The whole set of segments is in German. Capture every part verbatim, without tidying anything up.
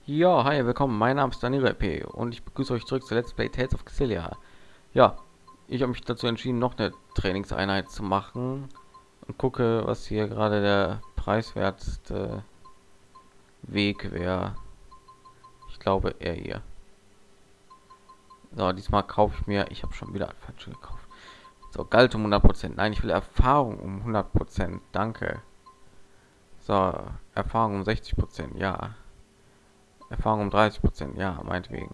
Ja, hi, willkommen. Mein Name ist Daniel P. und ich begrüße euch zurück zu Let's Play Tales of Xillia. Ja, ich habe mich dazu entschieden, noch eine Trainingseinheit zu machen und gucke, was hier gerade der preiswerteste Weg wäre. Ich glaube, er hier. So, diesmal kaufe ich mir, ich habe schon wieder falsch gekauft. So, Galt um hundert Prozent. Nein, ich will Erfahrung um hundert Prozent. Danke. So, Erfahrung um sechzig Prozent. Ja. Erfahrung um dreißig Prozent. Ja, meinetwegen.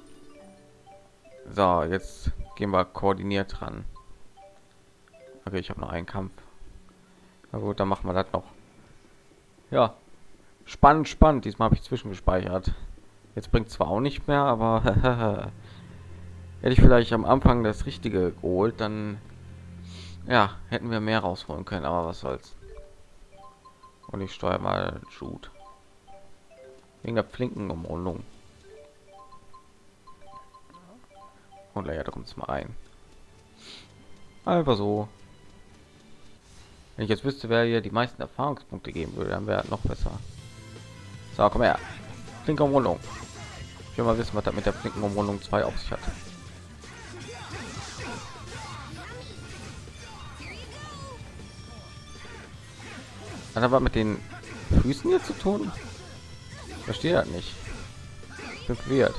So, jetzt gehen wir koordiniert ran. Okay, ich habe noch einen Kampf. Na gut, dann machen wir das noch. Ja, spannend, spannend. Diesmal habe ich zwischengespeichert. Jetzt bringt zwar auch nicht mehr, aber hätte ich vielleicht am Anfang das Richtige geholt, dann ja, hätten wir mehr rausholen können. Aber was soll's. Und ich steuere mal Jude wegen der flinken Umrundung. Und ja, da kommt es mal rein. Einfach so. Wenn ich jetzt wüsste, wer hier die meisten Erfahrungspunkte geben würde, dann wäre noch besser. So, komm her. Flinke Umrundung. Ich will mal wissen, was das mit der flinken Umrundung zwei auf sich hat. Hat aber mit den Füßen hier zu tun? Ich verstehe das nicht. Ich bin verwirrt.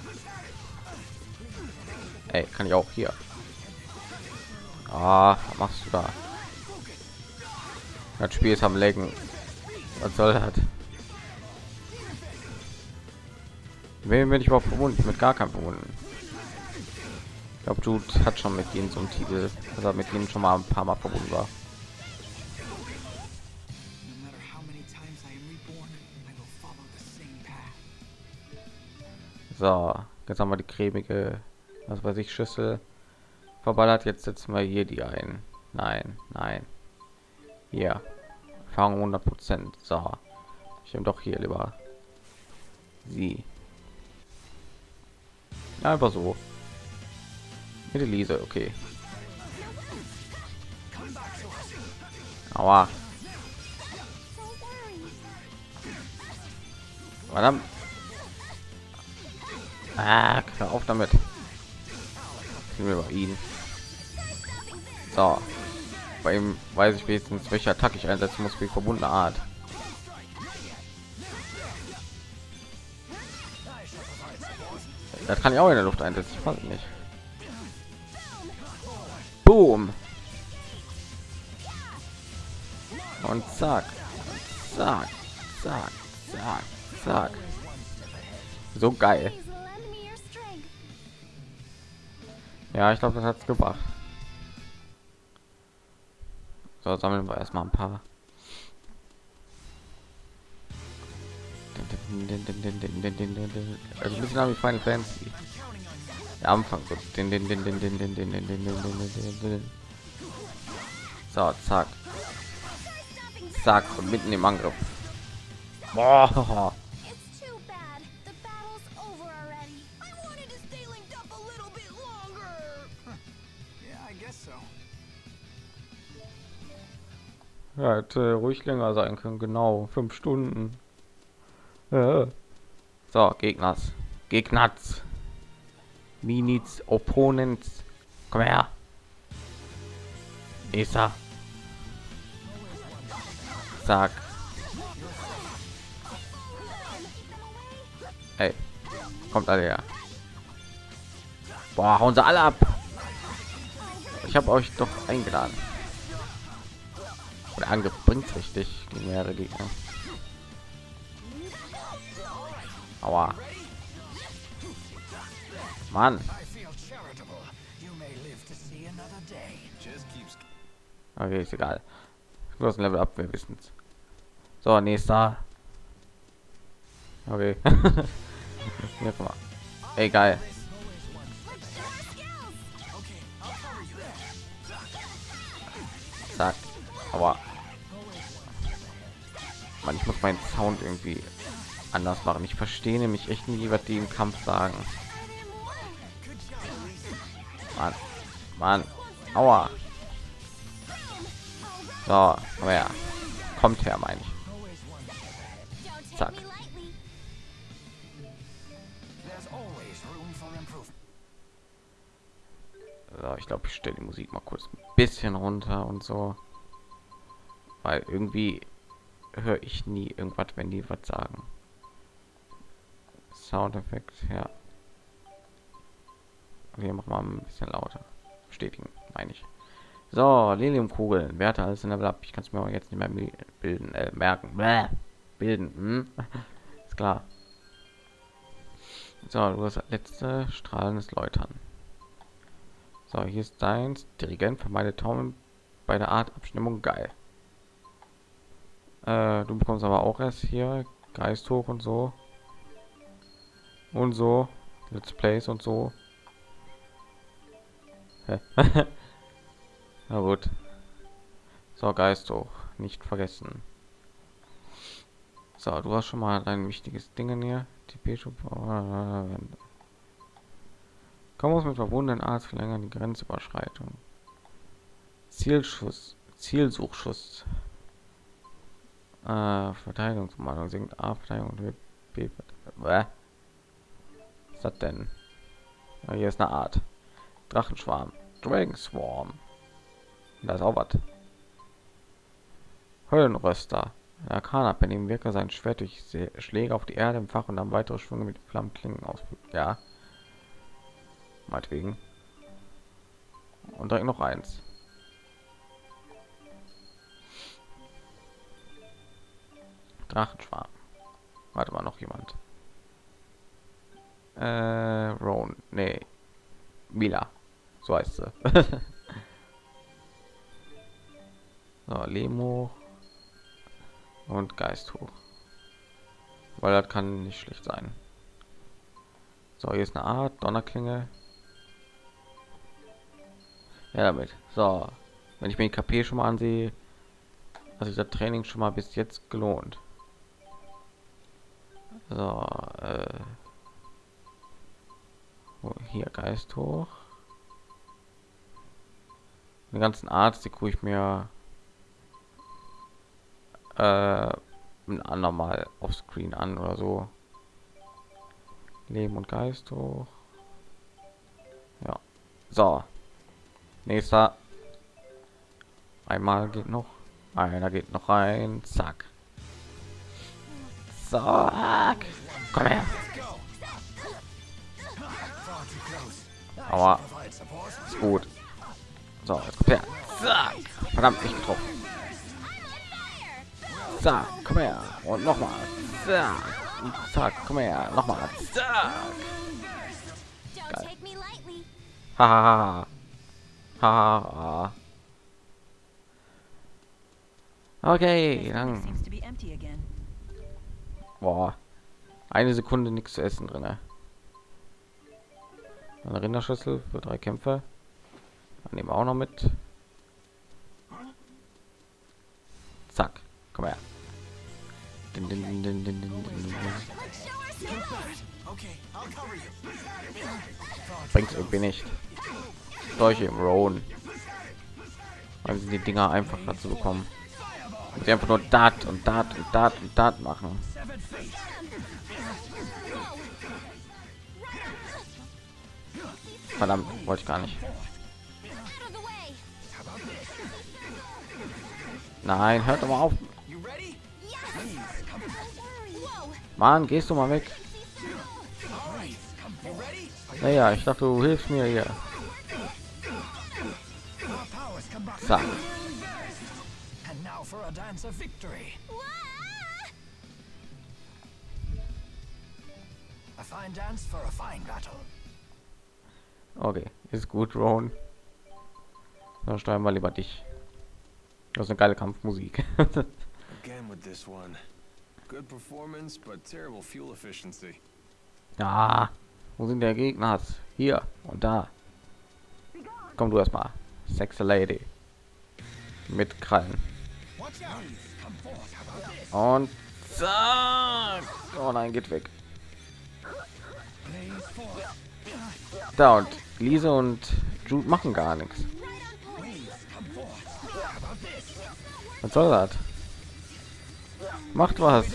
Ey, kann ich auch hier. Ah, was machst du da? Das Spiel ist am Lecken. Was soll das? Wen bin ich überhaupt verbunden? Mit gar keinem verbunden. Ich glaube, Jude hat schon mit ihnen so einen Titel, dass er mit ihnen schon mal ein paar Mal verbunden war. So, jetzt haben wir die cremige, was weiß ich, Schüssel verballert. Jetzt setzen wir hier die ein. Nein, nein. Hier. Erfahrung hundert Prozent. So. Ich nehme doch hier lieber sie. Ja, einfach so. Mit Elise, okay. Aua. Verdammt. Ah, hör auf damit. Wir bei ihn. So. Bei ihm weiß ich wenigstens, welche Attacke ich einsetzen muss, wie verbundene Art. Das kann ich auch in der Luft einsetzen. Ich weiß nicht. Boom. Und zack. Zack. Zack. Zack. Zack. So geil. Ja, ich glaube, das hat's gebracht. So, sammeln wir erstmal ein paar. Also ein bisschen wie Final Fantasy. Der Anfang so. So, zack. Zack, und mitten im Angriff. Boah. Ja, hätte ruhig länger sein können, genau, fünf Stunden. Ja. So, Gegners. Gegners. Minits, Opponents. Komm her. Esa. Zack. Hey. Kommt alle her. Boah, hauen sie alle ab. Ich habe euch doch eingeladen. Der Angriff bringt richtig gegen mehrere Gegner. Aua. Mann. Okay, ist egal. Bloß ein Level ab, wir wissen es. So, nächster. Okay. Ja, guck mal. Ey, geil. Zack. Aber man, ich muss meinen Sound irgendwie anders machen. Ich verstehe nämlich echt nie, was die im Kampf sagen. Mann, Mann, aua. So, aber ja, kommt her, meine ich. Zack. So, ich glaube, ich stelle die Musik mal kurz ein bisschen runter und so, weil irgendwie höre ich nie irgendwas, wenn die was sagen. Soundeffekt, ja. Wir machen mal ein bisschen lauter. Bestätigen, meine ich. So, Liliumkugeln, Werte alles in der Blatt. Ich kann es mir aber jetzt nicht mehr bilden, äh, merken. Bäh, bilden, hm? Ist klar. So, du hast das letzte strahlendes Läutern. So, hier ist deins. Dirigent vermeidet Taumeln bei der Art Abstimmung. Geil. Äh, du bekommst aber auch erst hier Geist hoch und so. Und so. Let's Plays und so. Na gut. So, Geist hoch. Nicht vergessen. So, du hast schon mal ein wichtiges Ding hier. T P-Schub. Komm aus mit verbundenen Arzt verlängern die Grenzüberschreitung. Zielschuss. Zielsuchschuss. Äh, Verteidigungsmahnung sinkt A, Verteidigung und B. Was ist das denn? Ja, hier ist eine Art. Drachenschwarm. Dragon Swarm. Da ist auch was. Höllenröster. Der Kana bei dem Wirker sein Schwert durch Schläge auf die Erde im Fach und dann weitere Schwünge mit Flammenklingen ausführt. Ja. Meinetwegen. Und direkt noch eins. Drachenschwarm. Warte mal, noch jemand. Äh, Ron. Nee. Mila. So heißt sie. So, Lemo. Und Geist hoch. Weil das kann nicht schlecht sein. So, hier ist eine Art Donnerklinge. Ja, damit. So, wenn ich mir die K P schon mal ansehe, hat sich das Training schon mal bis jetzt gelohnt. So, äh, oh, hier Geist hoch. Den ganzen Arzt, die gucke ich mir äh, ein andermal auf Screen an oder so. Leben und Geist hoch. Ja. So. Nächster. Einmal geht noch. Einer geht noch rein. Zack. Zack. Komm her. Aber ist gut. So, jetzt kommt her. Zack. Verdammt, nicht getroffen. Zack, komm her. Und nochmal. Zack. Und zack, komm her. Nochmal. Zack. Geil. Hahaha. Haha. Okay, dann. Boah. Eine Sekunde nichts zu essen drin. Eine Rinderschüssel für drei Kämpfe. Dann nehmen wir auch noch mit. Zack. Komm her. Din, din, din, din, din, din, din. Bringt irgendwie nicht. Solche im Roan. Weil sie die Dinger einfacher zu bekommen. Und sie einfach nur dat und dat und dat und dat machen. Verdammt, wollte ich gar nicht. Nein, hört doch mal auf. Mann, gehst du mal weg. Naja, ich dachte, du hilfst mir hier. Zack. Okay, ist gut, Ron. Dann steuern wir lieber dich. Das ist eine geile Kampfmusik. Ja, wo sind der Gegner? Hier und da. Komm du erstmal, sexy Lady mit Krallen. Und zack. Oh nein, geht weg. Da und Lise und Jude machen gar nichts. Was soll das? Macht was.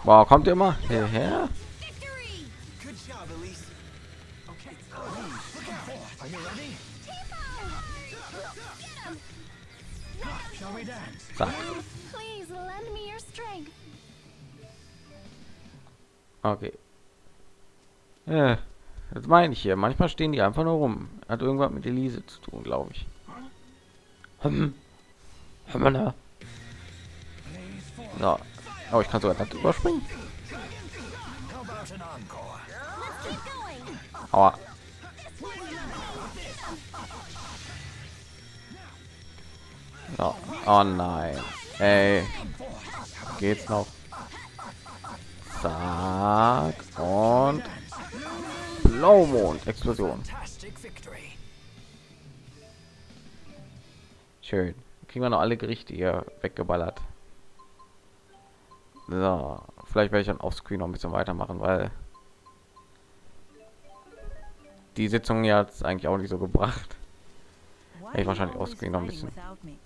Wow, kommt ihr mal hierher? Zack. Okay. Ja, das meine ich hier. Manchmal stehen die einfach nur rum. Hat irgendwas mit Elise zu tun, glaube ich. Hm. So. Oh, ich kann sogar das überspringen. Aua. So. Oh nein. Ey. Geht's noch? Zack. Und Blaumond. Explosion. Schön. Kriegen wir noch alle Gerichte hier weggeballert. So. Vielleicht werde ich dann auf Screen noch ein bisschen weitermachen, weil die Sitzung ja jetzt eigentlich auch nicht so gebracht. Hätte ich wahrscheinlich auf Screen noch ein bisschen.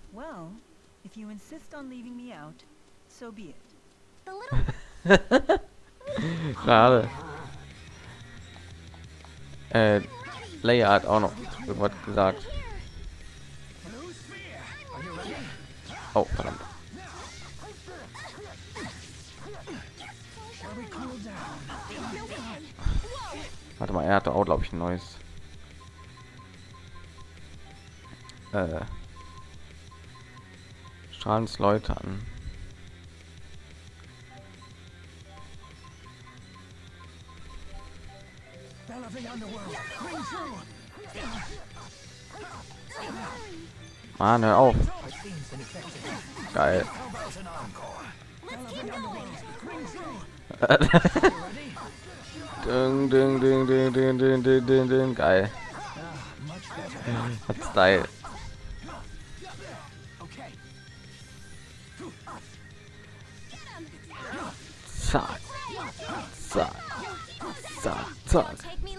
Schade. äh, Leia hat auch noch irgendwas gesagt. Oh, verdammt. Warte mal, er hatte auch, glaube ich, ein neues. Äh, Strahlens Leute an. Mann, hör auf. Geil. ding, ding, ding, ding, ding, ding, ding, ding, ding. Geil. Hat Style. Zack. Zack. Zack. Zack.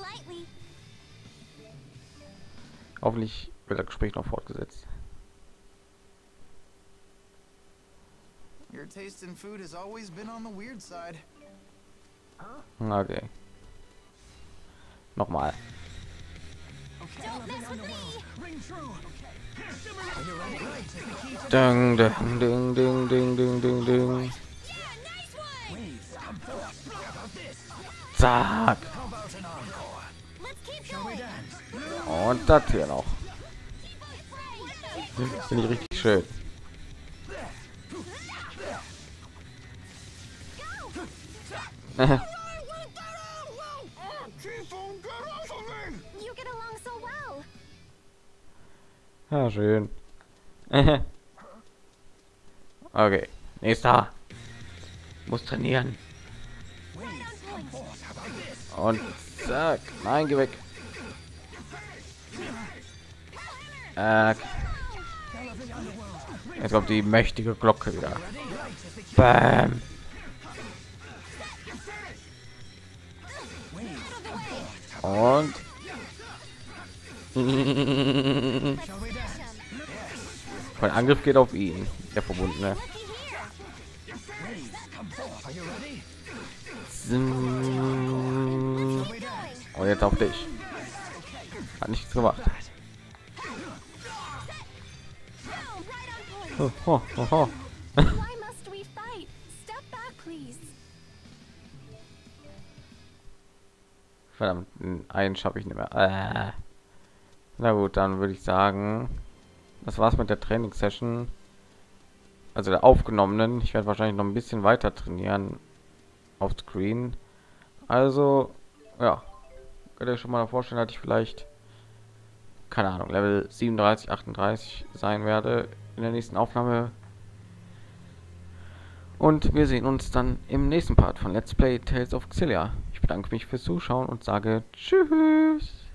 Hoffentlich wird das Gespräch noch fortgesetzt. Your taste in food has always been on the weird side. Okay. Nochmal. Ding, ding, ding, ding, ding, ding, ding, ding. Zack. Und das hier noch. Finde ich richtig schön. Ja, schön. Okay, nächster. Muss trainieren. Und zack. Nein, geh weg. Äh, jetzt kommt die mächtige Glocke wieder. Bam. Und mein Angriff geht auf ihn, der Verbundene. Und jetzt auf dich. Hat nichts gemacht. Oh, oh, oh, oh. Verdammt, einen schaffe ich nicht mehr. Äh. Na gut, dann würde ich sagen, das war's mit der Trainingssession, also der aufgenommenen. Ich werde wahrscheinlich noch ein bisschen weiter trainieren auf Screen. Also ja, könnt ihr euch schon mal vorstellen, dass ich vielleicht, keine Ahnung, Level siebenunddreißig, achtunddreißig sein werde in der nächsten Aufnahme. Und wir sehen uns dann im nächsten Part von Let's Play Tales of Xillia. Ich bedanke mich fürs Zuschauen und sage Tschüss.